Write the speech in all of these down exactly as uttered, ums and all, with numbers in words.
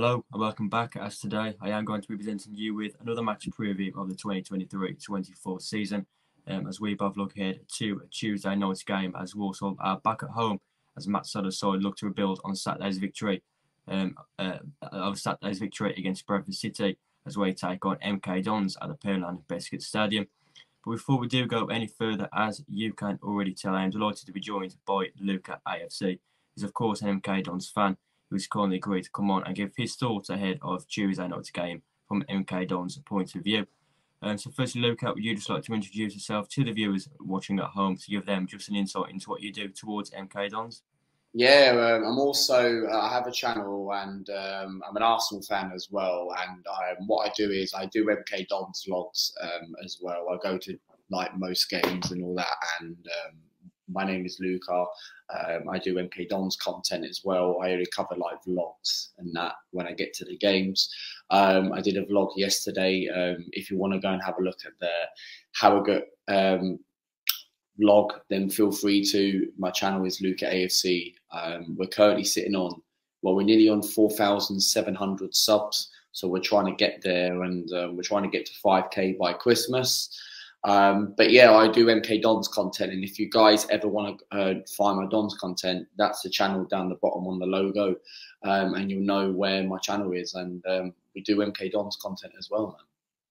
Hello and welcome back. As today I am going to be presenting you with another match preview of the twenty twenty-three twenty-four season, um, as we both look ahead to a Tuesday night game as Walsall are back at home as Mat Sadler side look to rebuild on Saturday's victory um, uh, of Saturday's victory against Bradford City as we take on M K Dons at the Pearland Biscuit Stadium. But before we do go any further, as you can already tell, I am delighted to be joined by Luke at A F C. He's of course an M K Dons fan who's kindly agreed to come on and give his thoughts ahead of Tuesday night's game from M K Dons' point of view. Um, so firstly, Luke, would you just like to introduce yourself to the viewers watching at home to give them just an insight into what you do towards M K Dons? Yeah, um, I'm also, uh, I have a channel and um, I'm an Arsenal fan as well. And um, what I do is I do M K Dons vlogs um, as well. I go to like most games and all that. And um, my name is Luca. Um, I do M K Dons content as well. I only cover like vlogs and that when I get to the games. Um, I did a vlog yesterday. Um, if you want to go and have a look at the Harrogate um, vlog, then feel free to. My channel is Luca A F C. Um, we're currently sitting on, well, we're nearly on four thousand seven hundred subs. So we're trying to get there, and uh, we're trying to get to five K by Christmas. Um, but yeah, I do M K Dons content, and if you guys ever want to uh, find my Dons content, that's the channel down the bottom on the logo, um, and you'll know where my channel is. And um, we do M K Dons content as well, man.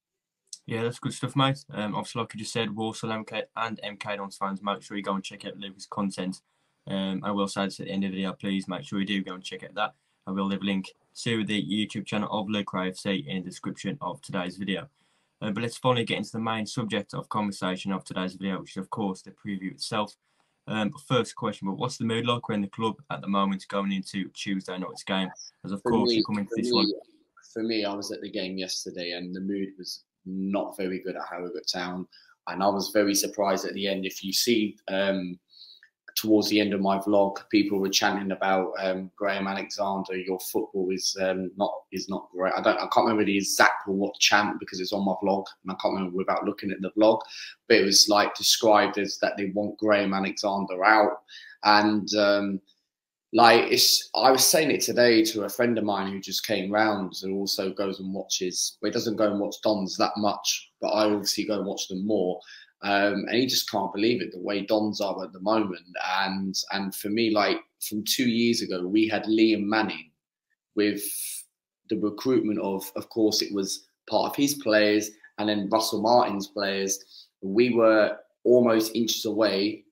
Yeah, that's good stuff, mate. Um, obviously, like you just said, Walsall M K and M K Dons fans, make sure you go and check out Luke's content. Um, I will say this at the end of the video, please make sure you do go and check out that. I will leave a link to the YouTube channel of Luke A F C in the description of today's video. Uh, but let's finally get into the main subject of conversation of today's video, which is, of course, the preview itself. Um, but first question, but what's the mood like in the club at the moment going into Tuesday night's game? As, of For course, me, you come into this me, one. For me, I was at the game yesterday, and the mood was not very good at Harrogate Town. And I was very surprised at the end. If you see um, towards the end of my vlog, people were chanting about um, Graham Alexander, your football is um, not is not great. I don't, I can't remember the exact what chant because it's on my vlog, and I can't remember without looking at the vlog. But it was like described as that they want Graham Alexander out, and um, like it's. I was saying it today to a friend of mine who just came round, who also goes and watches. Well, he doesn't go and watch Dons that much, but I obviously go and watch them more. Um, and he just can't believe it, the way Dons are at the moment. And and for me, like from two years ago, we had Liam Manning with the recruitment of, of course, it was part of his players and then Russell Martin's players. We were almost inches away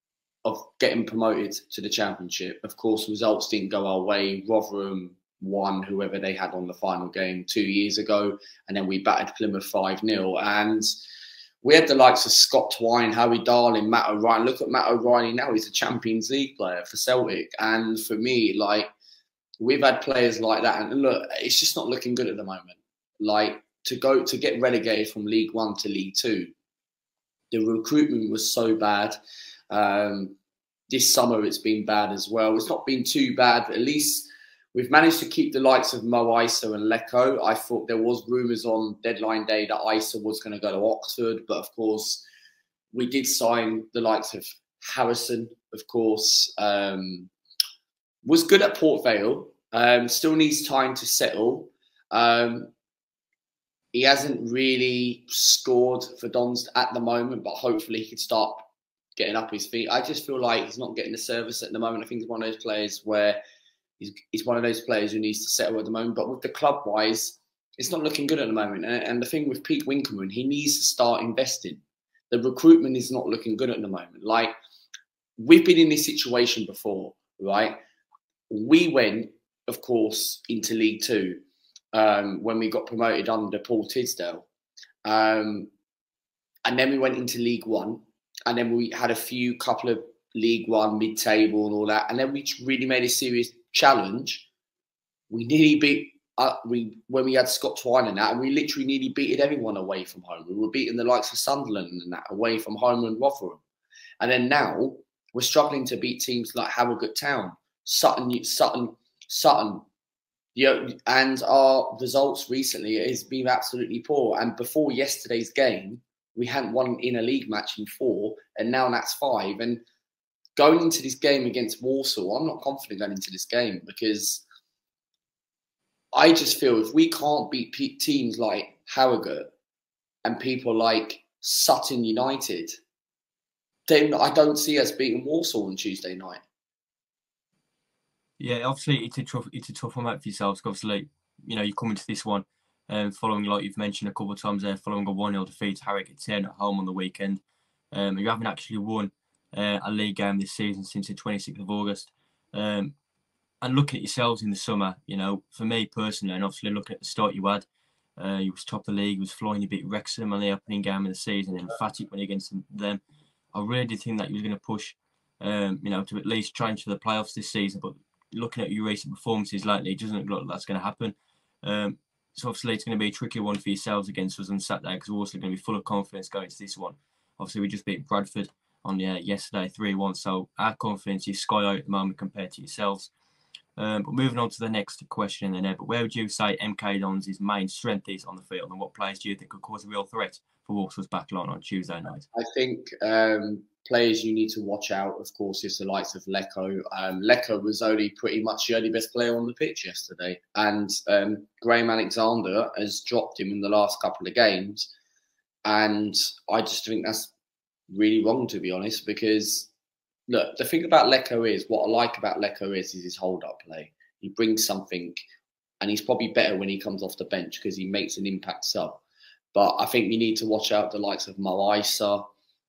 of getting promoted to the Championship. Of course, results didn't go our way. Rotherham won whoever they had on the final game two years ago. And then we battered Plymouth five nil. And we had the likes of Scott Twine, Harry Darling, Matt O'Reilly. Look at Matt O'Reilly now. He's a Champions League player for Celtic. And for me, like, we've had players like that. And look, it's just not looking good at the moment. Like, to go to get relegated from League One to League Two, the recruitment was so bad. Um, this summer, it's been bad as well. It's not been too bad, but at least we've managed to keep the likes of Mo Isa and Lecco. I thought there was rumours on deadline day that Isa was going to go to Oxford, but of course, we did sign the likes of Harrison, of course. Um, was good at Port Vale. Um, still needs time to settle. Um, he hasn't really scored for Dons at the moment, but hopefully he could start getting up his feet. I just feel like he's not getting the service at the moment. I think he's one of those players where He's, he's one of those players who needs to settle at the moment. But with the club-wise, it's not looking good at the moment. And, and the thing with Pete Winkelman, he needs to start investing. The recruitment is not looking good at the moment. Like, we've been in this situation before, right? We went, of course, into League Two um, when we got promoted under Paul Tisdale. Um, and then we went into League One. And then we had a few couple of League One, mid-table and all that. And then we really made a serious challenge. We nearly beat uh, we when we had Scott Twine and that, and we literally nearly beated everyone away from home. We were beating the likes of Sunderland and that away from home and Rotherham. And then now we're struggling to beat teams like Harrogate Town, Sutton, Sutton, Sutton. You know, and our results recently has been absolutely poor. And before yesterday's game, we hadn't won in a league match in four, and now that's five. And going into this game against Walsall, I'm not confident going into this game because I just feel if we can't beat pe- teams like Harrogate and people like Sutton United, then I don't see us beating Walsall on Tuesday night. Yeah, obviously it's a tough, it's a tough one out for yourselves. Obviously, you know, you come into this one, um, following, like you've mentioned a couple of times there, following a one nil defeat to Harrogate ten at home on the weekend. Um, you haven't actually won uh, a league game this season since the twenty-sixth of August. Um, and looking at yourselves in the summer, you know, for me personally, and obviously looking at the start you had, uh, you was top of the league, you was flying, you beat Wrexham on the opening game of the season, and emphatic when against them. I really did think that you was going to push, um, you know, to at least challenge for the playoffs this season. But looking at your recent performances lately, it doesn't look like that's going to happen. Um, so obviously it's going to be a tricky one for yourselves against us on Saturday, because we're also going to be full of confidence going to this one. Obviously, we just beat Bradford on uh, yesterday three one, so our confidence is sky high at the moment compared to yourselves. Um, but moving on to the next question, then, but where would you say M K Dons' main strength is on the field, and what players do you think could cause a real threat for Walsall's backline on Tuesday night? I think um, players you need to watch out, of course, is the likes of Lecco. Um, Lecco was only pretty much the only best player on the pitch yesterday, and um, Graham Alexander has dropped him in the last couple of games, and I just think that's really wrong, to be honest, because look, the thing about Lecco is, what I like about Lecco is, is his hold-up play. He brings something, and he's probably better when he comes off the bench because he makes an impact sub. But I think you need to watch out the likes of Moisa,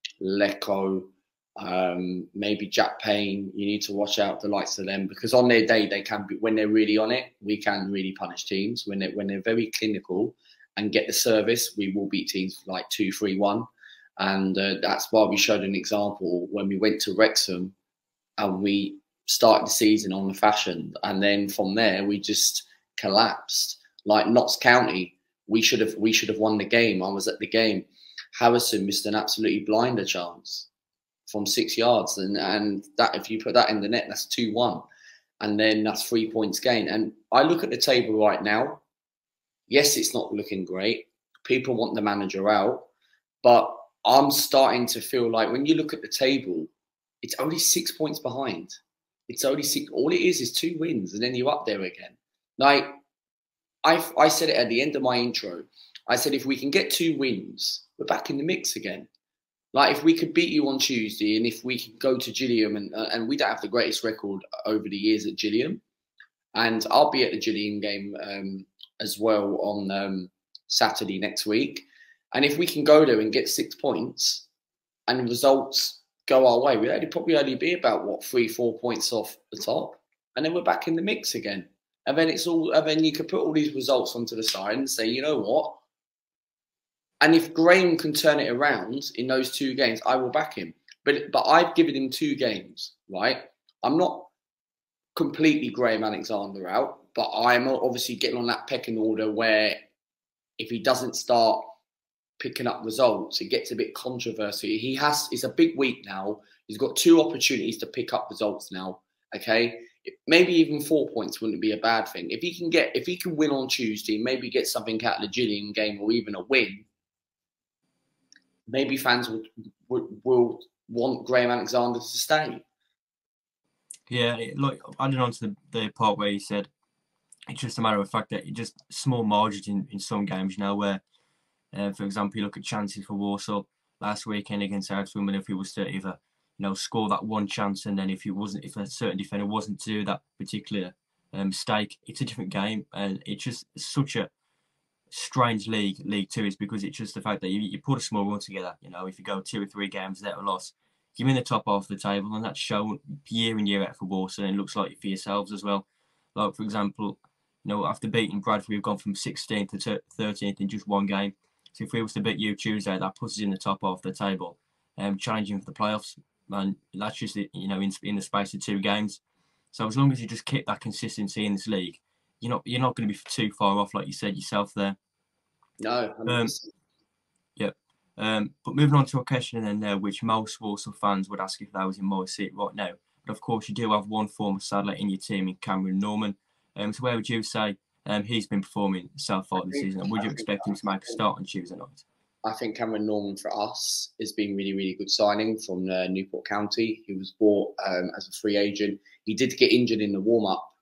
Lecco, um, maybe Jack Payne. You need to watch out the likes of them, because on their day, they can be, when they're really on it, we can really punish teams. When they're, when they're very clinical and get the service, we will beat teams like two three one. And uh, that's why we showed an example when we went to Wrexham and we started the season on the fashion. And then from there, we just collapsed. Like Notts County, we should have we should have won the game. I was at the game. Harrison missed an absolutely blinder chance from six yards. And, and that if you put that in the net, that's two one. And then that's three points gain. And I look at the table right now. Yes, it's not looking great. People want the manager out. But I'm starting to feel like when you look at the table, it's only six points behind. It's only six. All it is is two wins, and then you're up there again. Like I, I said it at the end of my intro. I said if we can get two wins, we're back in the mix again. Like if we could beat you on Tuesday, and if we could go to Gillingham, and uh, and we don't have the greatest record over the years at Gillingham, and I'll be at the Gillingham game um, as well on um, Saturday next week. And if we can go there and get six points and the results go our way, we'd probably only be about, what, three, four points off the top. And then we're back in the mix again. And then it's all, and then you could put all these results onto the side and say, you know what? And if Graham can turn it around in those two games, I will back him. But, but I've given him two games, right? I'm not completely Graham Alexander out, but I'm obviously getting on that pecking order where if he doesn't start picking up results, it gets a bit controversial. He has, it's a big week now. He's got two opportunities to pick up results now. Okay. Maybe even four points wouldn't be a bad thing. If he can get, if he can win on Tuesday, maybe get something out of the Gillingham game or even a win, maybe fans will, will, will want Graham Alexander to stay. Yeah. Look, adding on to the, the part where he said, it's just a matter of fact that it just small margins in, in some games, you know, where, Uh, for example, you look at chances for Walsall last weekend against Southwind, if he was to either, you know, score that one chance, and then if he wasn't, if a certain defender wasn't to do that particular um, mistake, it's a different game, and it's just such a strange league. League Two is because it's just the fact that you, you put a small run together. You know, if you go two or three games without a loss, you're in the top half of the table, and that's shown year in year out for Walsall, and it looks like for yourselves as well. Like for example, you know, after beating Bradford, we've gone from sixteenth to thirteenth in just one game. So if we was to beat you Tuesday, that puts us in the top half of the table, um, challenging for the playoffs. And that's just, you know, in, in the space of two games. So as long as you just keep that consistency in this league, you're not you're not going to be too far off, like you said yourself there. No, um, Yep. Um, but moving on to a question then there, which most Walsall fans would ask if they was in my seat right now. But of course, you do have one former Sadler in your team in Cameron Norman. Um, so where would you say Um, he's been performing so far this season, and would you expect him to make a start on Tuesday night? I think Cameron Norman for us has been really, really good signing from uh, Newport County. He was bought um, as a free agent. He did get injured in the warm-up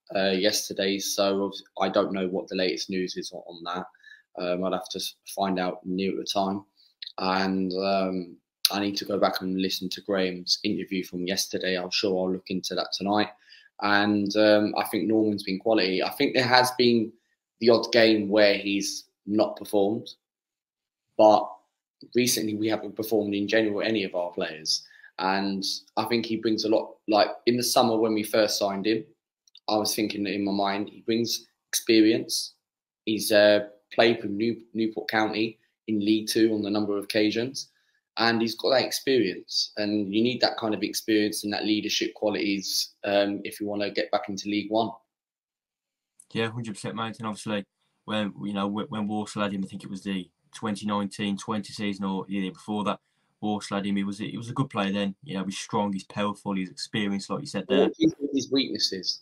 uh, yesterday, so I don't know what the latest news is on, on that. Um, I'd have to find out near the time, and um, I need to go back and listen to Graham's interview from yesterday. I'm sure I'll look into that tonight. And um, I think Norman's been quality. I think there has been the odd game where he's not performed, but recently we haven't performed in general, any of our players. And I think he brings a lot. Like in the summer when we first signed him, I was thinking in my mind, he brings experience. He's uh, played for New, Newport County in League Two on a number of occasions. And he's got that experience, and you need that kind of experience and that leadership qualities um, if you want to get back into League One. Yeah, one hundred percent, mate. And obviously, when you know when Walsall had him, I think it was the twenty nineteen twenty season or the year before that. Walsall had him. He was he was a good player then. You know, he's strong, he's powerful, he's experienced, like you said there. What do you think his weaknesses?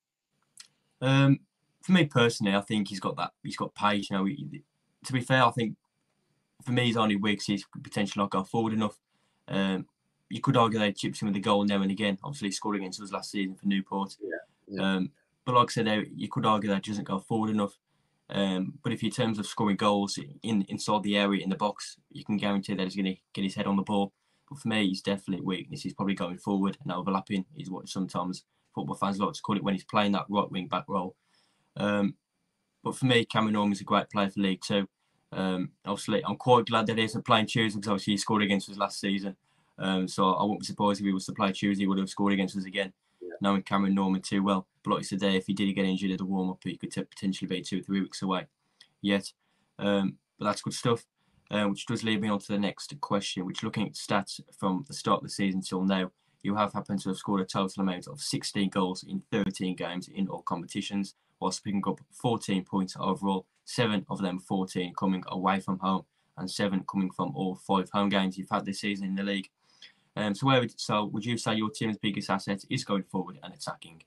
Um, for me personally, I think he's got that. He's got pace. You know, he, to be fair, I think. For me, he's only weak, so he's potentially not go forward enough. Um, you could argue they chips him with a goal now and again. Obviously, he scored against us last season for Newport. Yeah, yeah. Um, but like I said, you could argue that he doesn't go forward enough. Um, but if in terms of scoring goals in inside the area in the box, you can guarantee that he's going to get his head on the ball. But for me, he's definitely weakness. He's probably going forward and overlapping is what sometimes football fans like to call it when he's playing that right wing back role. Um, but for me, Cameron Norman's a great player for League Two. Um, obviously, I'm quite glad that he isn't playing Tuesday because obviously he scored against us last season. Um, so I wouldn't be surprised if he was to play Tuesday, he would have scored against us again, yeah. Knowing Cameron Norman too well. But like you said there, if he did get injured at the warm-up, he could potentially be two or three weeks away yet. Um, but that's good stuff, uh, which does lead me on to the next question, which looking at stats from the start of the season till now, you have happened to have scored a total amount of sixteen goals in thirteen games in all competitions, whilst picking up fourteen points overall, seven of them fourteen coming away from home and seven coming from all five home games you've had this season in the league. Um, so, where would, so would you say your team's biggest asset is going forward and attacking?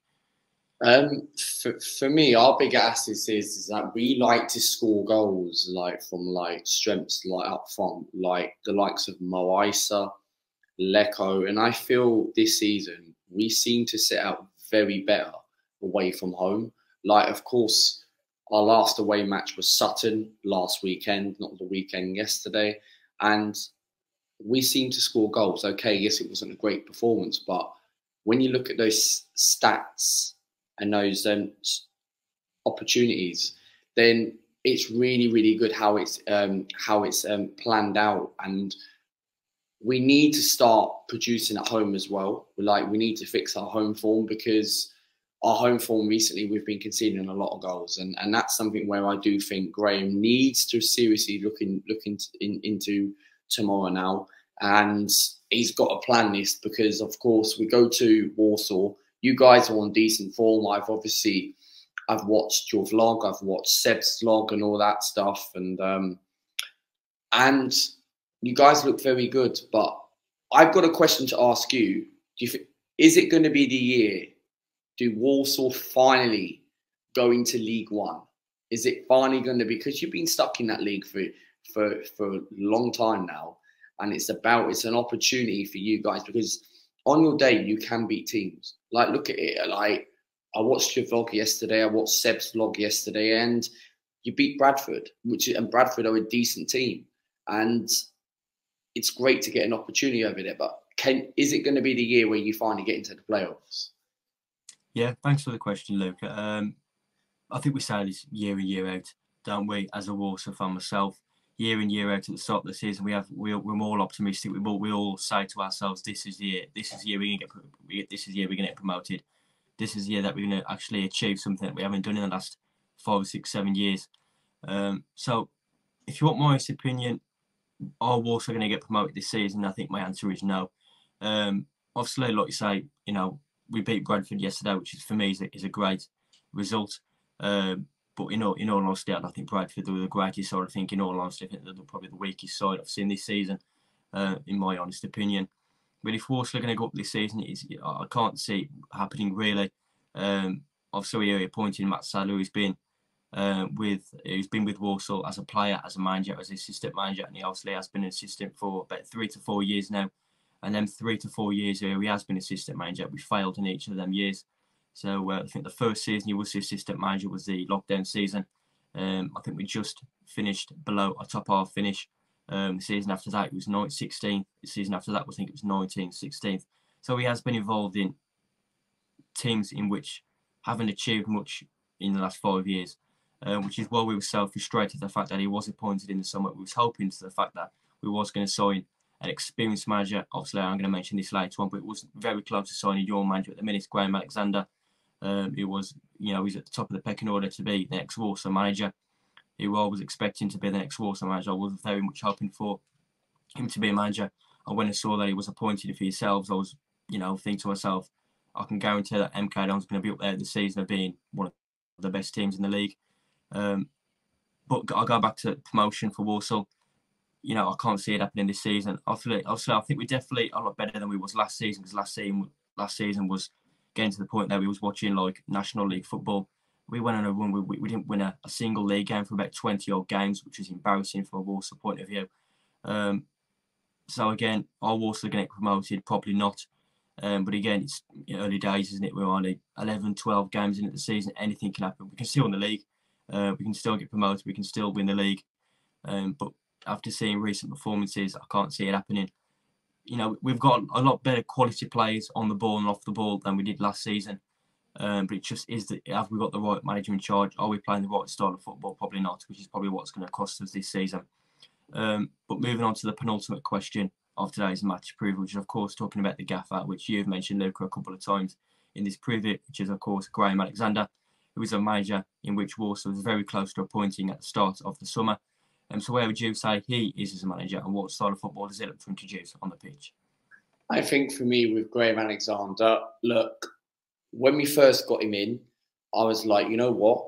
Um, for, for me, our big asset is, is that we like to score goals, like from like strengths like up front, like the likes of Moisa, Lecco, and I feel this season we seem to set out very better away from home. Like, of course, our last away match was Sutton last weekend, not the weekend yesterday, and we seem to score goals. Okay, yes, it wasn't a great performance, but when you look at those stats and those um, opportunities, then it's really, really good how it's um, how it's um, planned out. And we need to start producing at home as well. Like, we need to fix our home form, because our home form recently, we've been conceding a lot of goals. And, and that's something where I do think Graham needs to seriously look, in, look in, in, into tomorrow now. And he's got to plan this, because, of course, we go to Walsall. You guys are on decent form. I've obviously, I've watched your vlog. I've watched Seb's vlog and all that stuff. And, um, and you guys look very good. But I've got a question to ask you. Do you think, is it going to be the year? Do Walsall finally go into League One? Is it finally going to be, because you've been stuck in that league for, for, for a long time now, and it's about, it's an opportunity for you guys, because on your day you can beat teams. Like, look at it. Like, I watched your vlog yesterday. I watched Seb's vlog yesterday, and you beat Bradford, which and Bradford are a decent team, and it's great to get an opportunity over there. But can is it going to be the year where you finally get into the playoffs? Yeah, thanks for the question, Luke. Um, I think we say this year in, year out, don't we? As a Walsall fan myself, year in, year out at the start of the season, we have we we're all optimistic. We all we all say to ourselves, "This is the year. This is the year we're gonna get. This is the year we're gonna get promoted. This is the year that we're gonna actually achieve something that we haven't done in the last five, six, seven years." Um, so, if you want my honest opinion, are Walsall gonna get promoted this season? I think my answer is no. Um, obviously, like you say, you know, we beat Bradford yesterday, which is for me is a, is a great result. Um, but in all, in all honesty, I don't think Bradford were the greatest side. I think, in all honesty, I think they're probably the weakest side I've seen this season, uh, in my honest opinion. But if Walsall are going to go up this season, it's, I can't see it happening really. Um, obviously, we are appointing Mat Sadler, who's been uh, with who's been with Walsall as a player, as a manager, as assistant manager, and he obviously has been an assistant for about three to four years now. And then three to four years where he has been assistant manager, we failed in each of them years. So uh, I think the first season he was the assistant manager was the lockdown season. Um, I think we just finished below a top half finish. Um, the season after that it was ninth, sixteenth. The season after that I think it was nineteenth, sixteenth. So he has been involved in teams in which haven't achieved much in the last five years, um, which is why we were so frustrated at the fact that he was appointed in the summer. We was hoping to the fact that we was going to sign an experienced manager. Obviously, I'm going to mention this later on, but it was very close to signing your manager at the minute, Graham Alexander. Um, it was, you know, he's at the top of the pecking order to be the next Walsall manager. Who I was expecting to be the next Walsall manager. I was very much hoping for him to be a manager. And when I saw that he was appointed for yourselves, I was, you know, thinking to myself, I can guarantee that M K Dons going to be up there this season of being one of the best teams in the league. Um, but I'll go back to promotion for Walsall. You know, I can't see it happening this season. Obviously, obviously I think we're definitely a lot better than we was last season, because last season, last season was getting to the point that we was watching like National League football. We went on a run. We, we didn't win a, a single league game for about twenty odd games, which is embarrassing from a Walsall point of view. Um, so again, are Walsall going to get promoted? Probably not. Um, but again, it's early days, isn't it? We're only eleven, twelve games into the season. Anything can happen. We can still win the league. Uh, we can still get promoted. We can still win the league. Um, but after seeing recent performances, I can't see it happening. You know, we've got a lot better quality players on the ball and off the ball than we did last season. Um, but it just is that, have we got the right manager in charge? Are we playing the right style of football? Probably not, which is probably what's going to cost us this season. Um, but moving on to the penultimate question of today's match preview, which is of course talking about the gaffer, which you've mentioned, Luca, a couple of times in this preview, which is of course Graham Alexander, who is a manager in which Walsall was very close to appointing at the start of the summer. Um, so where would you say he is as a manager, and what style of football does he look to introduce on the pitch? I think for me with Graham Alexander, look, when we first got him in, I was like, you know what?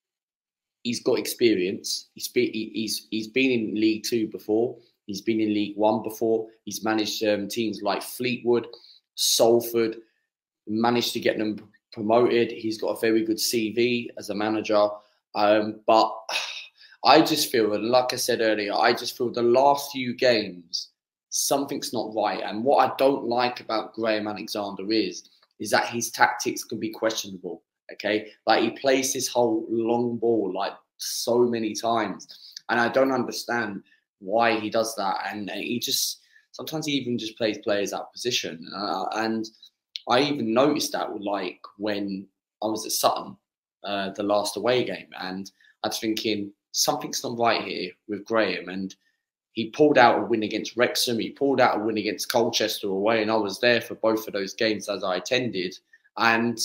He's got experience. He's been, he's, he's been in League Two before. He's been in League One before. He's managed um, teams like Fleetwood, Salford, managed to get them promoted. He's got a very good C V as a manager. Um, but I just feel, and like I said earlier, I just feel the last few games, something's not right. And what I don't like about Graham Alexander is, is that his tactics can be questionable, okay? Like, he plays this whole long ball, like, so many times. And I don't understand why he does that. And, and he just, sometimes he even just plays players out of position. Uh, and I even noticed that, like, when I was at Sutton, uh, the last away game. And I was thinking, something's not right here with Graham. And he pulled out a win against Wrexham. He pulled out a win against Colchester away, and I was there for both of those games as I attended. And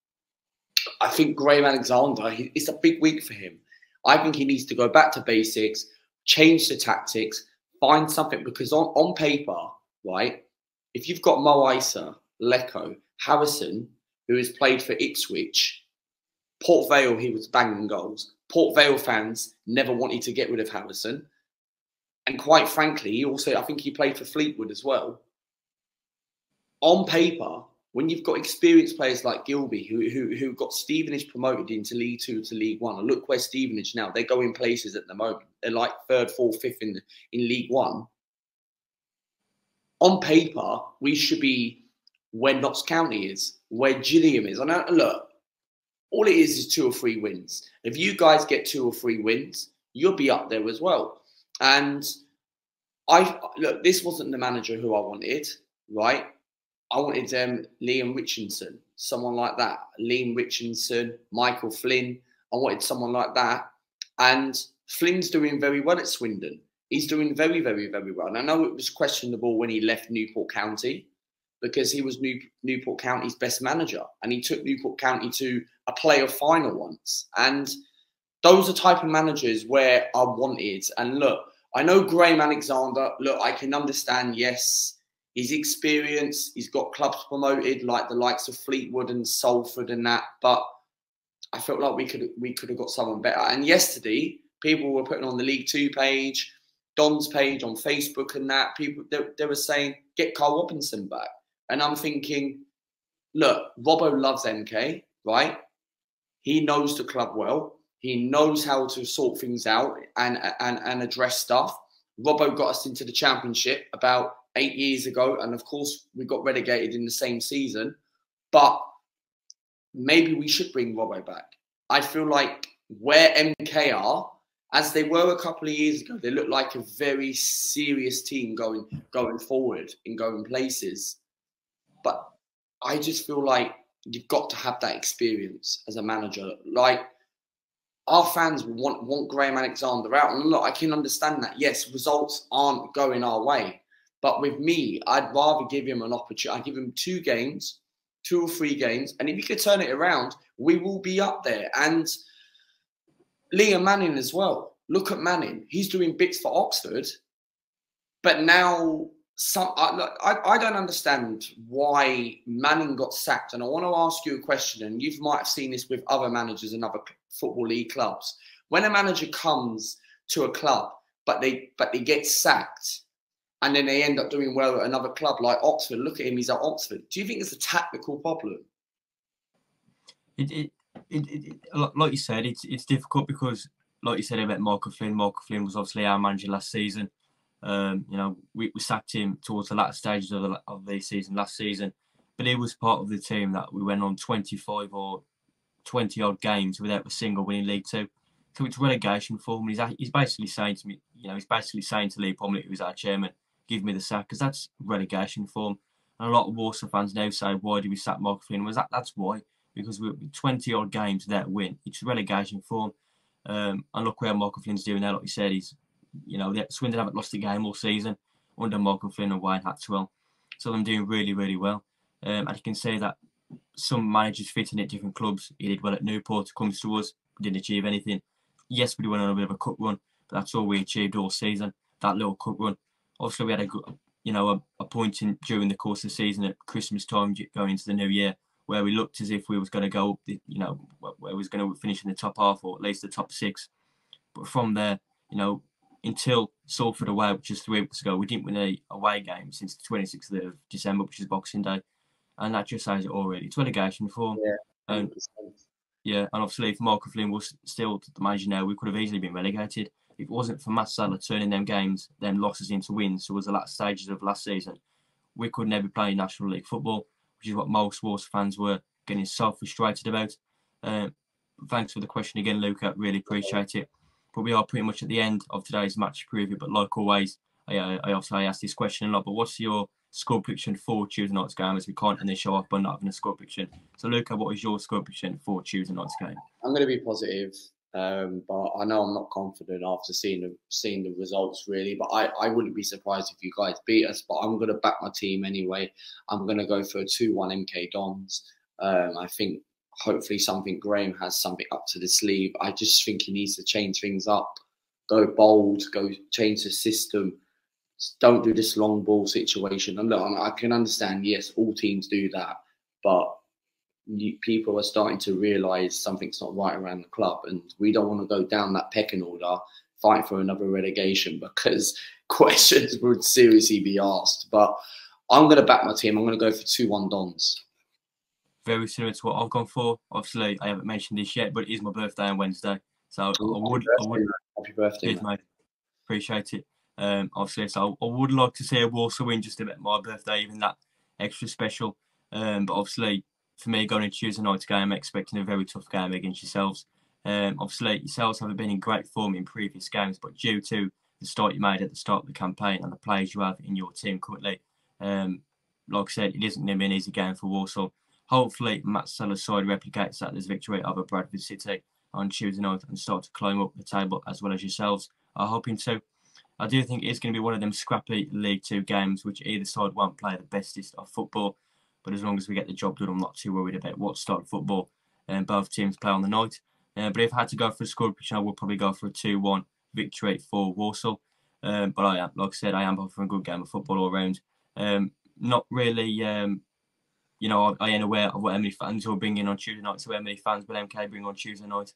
I think Graham Alexander, he, it's a big week for him. I think he needs to go back to basics, change the tactics, find something, because on, on paper, right, if you've got Mo Isa, Lecco, Harrison, who has played for Ipswich, Port Vale, he was banging goals. Port Vale fans never wanted to get rid of Harrison. And quite frankly, he also, I think he played for Fleetwood as well. On paper, when you've got experienced players like Gilby, who, who, who got Stevenage promoted into League Two to League One, and look where Stevenage now, they're going places at the moment. They're like third, fourth, fifth in, in League One. On paper, we should be where Notts County is, where Gillingham is. And look, all it is is two or three wins. If you guys get two or three wins, you'll be up there as well. And I look, this wasn't the manager who I wanted, right? I wanted um, Liam Richardson, someone like that. Liam Richardson, Michael Flynn. I wanted someone like that. And Flynn's doing very well at Swindon. He's doing very, very, very well. And I know it was questionable when he left Newport County, because he was New, Newport County's best manager. And he took Newport County to a playoff final once. And those are type of managers where I wanted. And look, I know Graham Alexander, look, I can understand, yes, his experience, he's got clubs promoted like the likes of Fleetwood and Salford and that, but I felt like we could we could have got someone better. And yesterday, people were putting on the League Two page, Don's page on Facebook and that, people they, they were saying, get Carl Robinson back. And I'm thinking, look, Robbo loves M K, right? He knows the club well. He knows how to sort things out and, and, and address stuff. Robbo got us into the Championship about eight years ago. And of course, we got relegated in the same season. But maybe we should bring Robbo back. I feel like where M K are, as they were a couple of years ago, they look like a very serious team going going forward and going places. But I just feel like you've got to have that experience as a manager. Like, our fans want want Graham Alexander out, and look, I can understand that. Yes, results aren't going our way, but with me, I'd rather give him an opportunity. I give him two games, two or three games, and if he could turn it around, we will be up there. And Liam Manning as well. Look at Manning; he's doing bits for Oxford, but now some. I, I, I don't understand why Manning got sacked, and I want to ask you a question. And you might have seen this with other managers and other football league clubs. When a manager comes to a club, but they but they get sacked, and then they end up doing well at another club like Oxford. Look at him; he's at Oxford. Do you think it's a tactical problem? It, it, it, it, like you said, it's it's difficult because, like you said about Michael Flynn, Michael Flynn was obviously our manager last season. Um, you know, we, we sacked him towards the latter stages of the, of the season last season, but he was part of the team that we went on twenty-five or twenty odd games without a single winning League Two. So it's relegation for him. He's he's basically saying to me, you know, he's basically saying to Lee Pomley, who's our chairman, give me the sack, because that's relegation for him. And a lot of Walsall fans now say, why did we sack Michael Flynn? Was that that's why? Because we're twenty odd games without a win. It's relegation for him. Um, and look where Michael Flynn's doing now. Like you said, he's, you know, Swindon haven't lost a game all season under Michael Flynn and Wayne Hatswell. So they're doing really, really well. Um, and you can say that some managers fitting at different clubs. He did well at Newport, comes to us, didn't achieve anything. Yes, we went on a bit of a cup run, but that's all we achieved all season, that little cup run. Obviously, we had a good, you know, a, a point in during the course of the season at Christmas time going into the new year where we looked as if we was going to go up, the, you know, where we was going to finish in the top half or at least the top six. But from there, you know, until Salford away, which is three weeks ago, we didn't win a away game since the twenty-sixth of December, which is Boxing Day. And that just says it already. It's relegation form. Yeah, and, yeah, and obviously if Michael Flynn was still the manager now, we could have easily been relegated. If it wasn't for Mat Sadler turning them games, them losses into wins towards the last stages of last season, we could never play National League football, which is what most Walsall fans were getting so frustrated about. Um, thanks for the question again, Luca. Really appreciate it. But we are pretty much at the end of today's match preview. But like always, I, I obviously I ask this question a lot. But what's your score prediction for Tuesday night's game, as we can't end the show off by not having a score prediction? So, Luca, what is your score prediction for Tuesday night's game? I'm going to be positive, um, but I know I'm not confident after seeing the seeing the results really. But I, I wouldn't be surprised if you guys beat us. But I'm going to back my team anyway. I'm going to go for a two one M K Dons. Um, I think hopefully something Graham has something up to the sleeve. I just think he needs to change things up, go bold, go change the system. Don't do this long ball situation. And look, I can understand, yes, all teams do that, but you, people are starting to realise something's not right around the club, and we don't want to go down that pecking order, fight for another relegation, because questions would seriously be asked. But I'm going to back my team. I'm going to go for two one Dons. Very similar to what I've gone for. Obviously, I haven't mentioned this yet, but it is my birthday on Wednesday, so Oh, I would, birthday, I would, happy birthday, cheers, mate. Appreciate it. Um, obviously, so I would like to see a Walsall win just to make my birthday even that extra special. Um, but obviously, for me, going into Tuesday night's game, I'm expecting a very tough game against yourselves. Um, obviously, yourselves haven't been in great form in previous games, but due to the start you made at the start of the campaign and the players you have in your team currently, um, like I said, it isn't going to be an easy game for Walsall. Hopefully, Mat Sadler's side replicates that as victory over Bradford City on Tuesday night and start to climb up the table as well as yourselves are hoping to. I do think it's going to be one of them scrappy League Two games which either side won't play the bestest of football. But as long as we get the job done, I'm not too worried about what style of football um, both teams play on the night. Uh, but if I had to go for a score prediction, I would probably go for a two one victory for Walsall. Um, but I am, like I said, I am offering a good game of football all round. Um, not really, um, you know, I, I ain't aware of what how many fans will bring in on Tuesday night. So how many fans will M K bring on Tuesday night?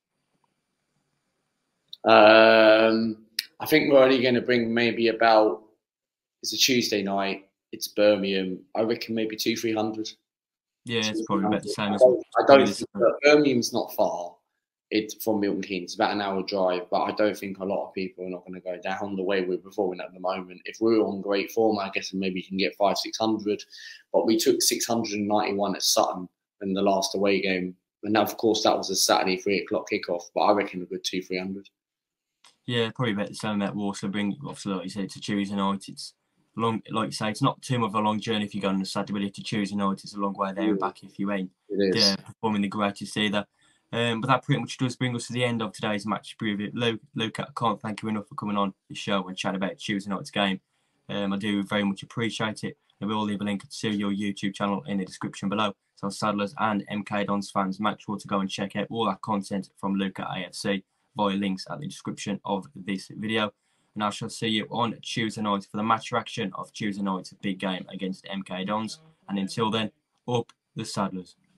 Um, I think we're only going to bring maybe about, it's a Tuesday night, it's Birmingham, I reckon maybe two, three hundred. Yeah, it's probably about the same I as don't, I don't think that Birmingham's not far. It's from Milton Keynes, it's about an hour drive, but I don't think a lot of people are not going to go down the way we're performing at the moment. If we were on great form, I guess maybe you can get five, six hundred. But we took six hundred and ninety-one at Sutton in the last away game And of course, that was a Saturday three o'clock kickoff, but I reckon a good two, three hundred. Yeah, probably about the same at Walsall. Bring obviously, like you said, it's a Tuesday night. It's long, like you say, it's not too much of a long journey if you go on a Saturday, but it's a Tuesday night. It's a long way there Yeah, and back if you ain't it is. uh, performing the greatest either. Um, but that pretty much does bring us to the end of today's match preview. Luke, Luke, I can't thank you enough for coming on the show and chat about Tuesday night's game. Um, I do very much appreciate it. I will leave a link to your YouTube channel in the description below. So Sadlers and M K Dons fans, make sure to go and check out all that content from Luke at A F C via links at the description of this video. And I shall see you on Tuesday night for the match reaction of Tuesday night's big game against M K Dons. And until then, up the Sadlers.